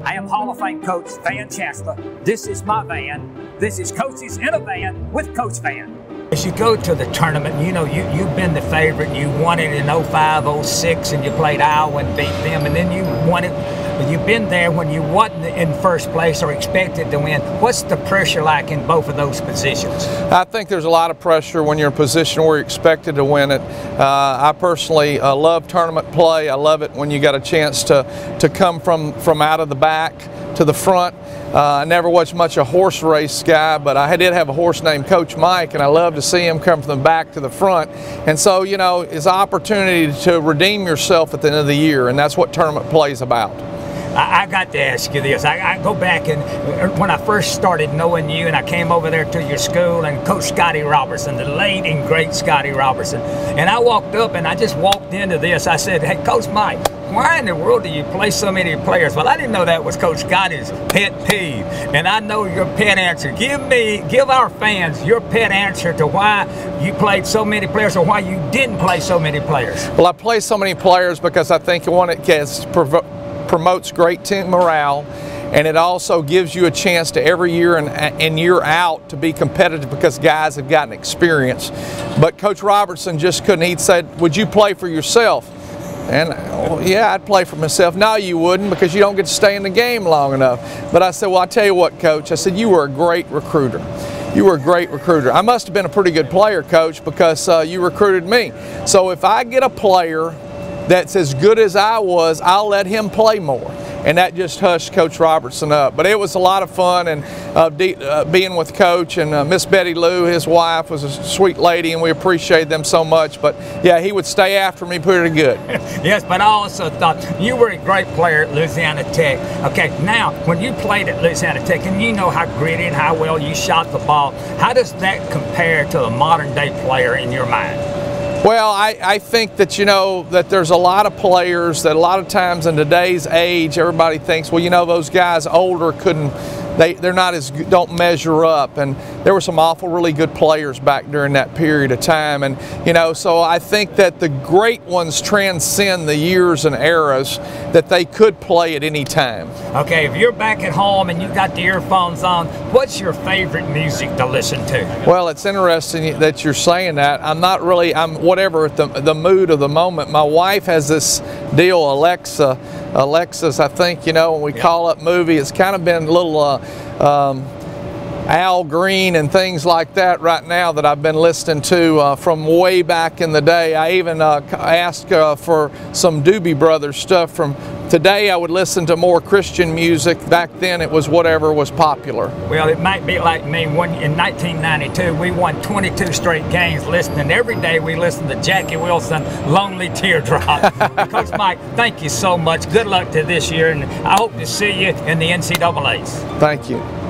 I am Hall of Fame coach Van Chancellor. This is my van. This is Coaches in a Van with Coach Van. As you go to the tournament, you know, you've been the favorite. You won it in 05, 06, and you played Iowa and beat them, and then you won it. You've been there when you wasn't in first place or expected to win. What's the pressure like in both of those positions? I think there's a lot of pressure when you're in a position where you're expected to win it. I personally love tournament play. I love it when you got a chance to come from out of the back to the front. I never was much a horse race guy, but I did have a horse named Coach Mike, and I love to see him come from the back to the front. And so, you know, it's an opportunity to redeem yourself at the end of the year, and that's what tournament play is about. I got to ask you this. I go back, and when I first started knowing you, and I came over there to your school, and Coach Scotty Robertson, the late and great Scotty Robertson, and I walked up and I just walked into this. I said, "Hey, Coach Mike, why in the world do you play so many players?" Well, I didn't know that was Coach Scotty's pet peeve, and I know your pet answer. Give our fans your pet answer to why you played so many players, or why you didn't play so many players. Well, I play so many players because I think it promotes great team morale, and it also gives you a chance to every year and year out to be competitive because guys have gotten experience. But Coach Robertson just couldn't. He said, "Would you play for yourself?" And well, yeah, I'd play for myself. No, you wouldn't, because you don't get to stay in the game long enough. But I said, "Well, I tell you what, Coach," I said, "you were a great recruiter. You were a great recruiter. I must have been a pretty good player, Coach, because you recruited me. So if I get a player that's as good as I was, I'll let him play more." And that just hushed Coach Robertson up. But it was a lot of fun, and being with Coach, and Miss Betty Lou, his wife, was a sweet lady, and we appreciate them so much. But yeah, he would stay after me pretty good. Yes, but I also thought you were a great player at Louisiana Tech. Okay, now when you played at Louisiana Tech, and you know how gritty and how well you shot the ball, how does that compare to a modern day player in your mind? Well, I think that, you know, that there's a lot of players that a lot of times in today's age, everybody thinks, well, you know, those guys older they're not don't measure up. And there were some really good players back during that period of time. And, you know, so I think that the great ones transcend the years and eras, that they could play at any time. Okay, if you're back at home and you got the earphones on, what's your favorite music to listen to? Well, it's interesting that you're saying that. I'm whatever the mood of the moment. My wife has this deal, Alexa's, I think, you know, when we call up movie, it's kind of been a little Al Green and things like that right now that I've been listening to from way back in the day. I even asked for some Doobie Brothers stuff from today. I would listen to more Christian music. Back then it was whatever was popular. Well, it might be like me. In 1992, we won 22 straight games listening. Every day we listened to Jackie Wilson, Lonely Teardrop. Coach Mike, thank you so much. Good luck to this year, and I hope to see you in the NCAAs. Thank you.